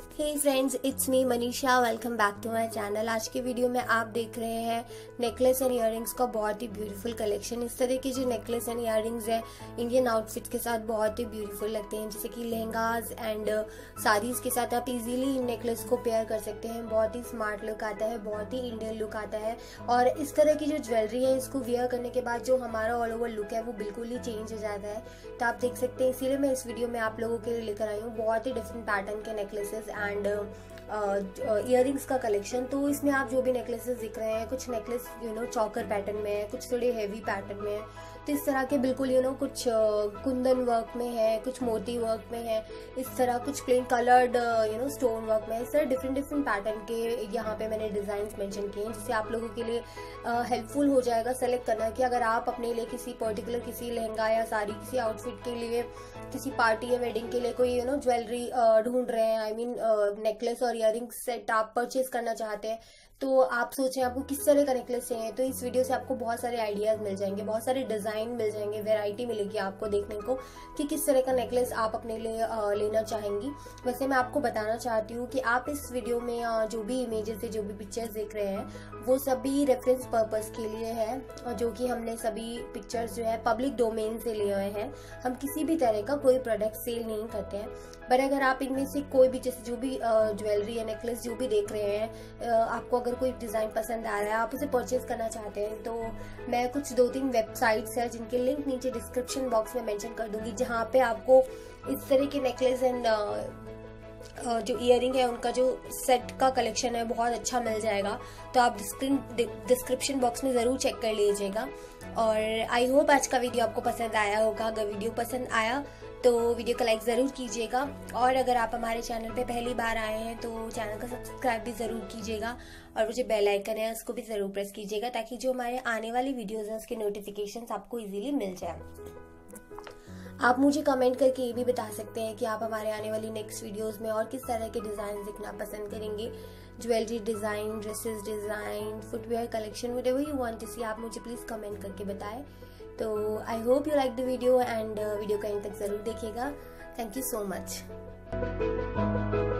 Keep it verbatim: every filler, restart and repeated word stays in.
Hey friends, it's me Manisha. Welcome back to my channel. आज के video में आप देख रहे हैं नेकलेस एंड इयररिंग्स का बहुत ही ब्यूटीफुल कलेक्शन। इस तरह के जो नेकलेस एंड इयररिंग्स है इंडियन आउटफिट के साथ बहुत ही ब्यूटीफुल लगते हैं, जैसे कि लहंगाज एंड साड़ीज के साथ आप इजीली इन नेकलेस को पेयर कर सकते हैं। बहुत ही स्मार्ट लुक आता है, बहुत ही इंडियन लुक आता है। और इस तरह की जो ज्वेलरी है इसको वेयर करने के बाद जो हमारा ऑल ओवर लुक है वो बिल्कुल ही चेंज हो जाता है। तो आप देख सकते हैं, इसीलिए मैं इस वीडियो में आप लोगों के लिए लेकर आई हूँ बहुत ही डिफरेंट पैटर्न के नेकलेसेस एंड इयररिंग्स का कलेक्शन। तो इसमें आप जो भी नेकलेसेस दिख रहे हैं, कुछ necklace you know choker pattern में है, कुछ थोड़े हेवी पैटर्न में है। तो इस तरह के बिल्कुल यू नो कुछ कुंदन वर्क में है, कुछ मोती वर्क में है, इस तरह कुछ plain coloured you know stone work में है। इस तरह डिफरेंट डिफरेंट पैटर्न के यहाँ पे मैंने डिजाइन मेंशन किए हैं, जिससे आप लोगों के लिए हेल्पफुल हो जाएगा सेलेक्ट करना कि अगर आप अपने लिए किसी पर्टिकुलर किसी लहंगा या साड़ी किसी आउटफिट के लिए, किसी पार्टी या वेडिंग के लिए कोई यू नो ज्वेलरी ढूंढ रहे हैं, आई मीन नेकलेस और इयररिंग सेट आप परचेज करना चाहते हैं, तो आप सोचें आपको किस तरह का नेकलेस चाहिए। तो इस वीडियो से आपको बहुत सारे आइडियाज मिल जाएंगे, बहुत सारे डिजाइन मिल जाएंगे, वैरायटी मिलेगी आपको देखने को कि किस तरह का नेकलेस आप अपने लिए आ, लेना चाहेंगी। वैसे मैं आपको बताना चाहती हूँ कि आप इस वीडियो में आ, जो भी इमेजेस है, जो भी पिक्चर्स देख रहे हैं, वो सभी रेफरेंस पर्पस के लिए है, जो कि हमने सभी पिक्चर्स जो है पब्लिक डोमेन से लिए हुए हैं। हम किसी भी तरह का कोई प्रोडक्ट सेल नहीं करते हैं। बट अगर आप इनमें से कोई भी, जैसे जो भी ज्वेलरी या नेकलेस जो भी देख रहे हैं, आपको अगर कोई डिजाइन पसंद आ रहा है, आप उसे परचेज करना चाहते हैं, तो मैं कुछ दो तीन वेबसाइट्स है जिनके लिंक नीचे डिस्क्रिप्शन बॉक्स में मेंशन कर दूंगी, जहाँ पे आपको इस तरह के नेकलेस एंड जो इयररिंग है उनका जो सेट का कलेक्शन है बहुत अच्छा मिल जाएगा। तो आप डिस्क्रिप्शन बॉक्स में जरूर चेक कर लीजिएगा। और आई होप आज का वीडियो आपको पसंद आया होगा। अगर वीडियो पसंद आया तो वीडियो को लाइक ज़रूर कीजिएगा, और अगर आप हमारे चैनल पे पहली बार आए हैं तो चैनल को सब्सक्राइब भी ज़रूर कीजिएगा, और वो जो बेल आइकन है उसको भी ज़रूर प्रेस कीजिएगा, ताकि जो हमारे आने वाली वीडियोज़ हैं उसके नोटिफिकेशंस आपको इजीली मिल जाए। आप मुझे कमेंट करके ये भी बता सकते हैं कि आप हमारे आने वाली नेक्स्ट वीडियोस में और किस तरह के डिज़ाइन देखना पसंद करेंगे। Jewellery design, dresses design, footwear collection, whatever you want to see, आप मुझे प्लीज़ कमेंट करके बताएं। तो I hope you like the video and video का एंड तक ज़रूर देखिएगा। Thank you so much.